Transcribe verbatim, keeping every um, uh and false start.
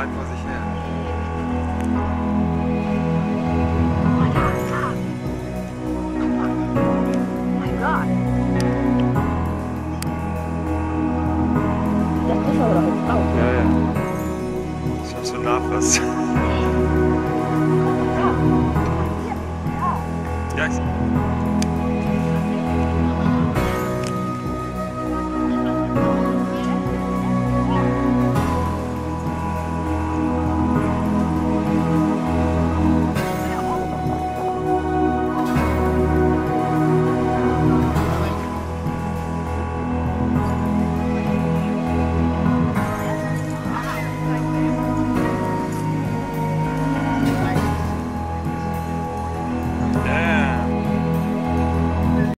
weit vor sich her. Ja, ja. Ich hab so Nachlass. Ja, ich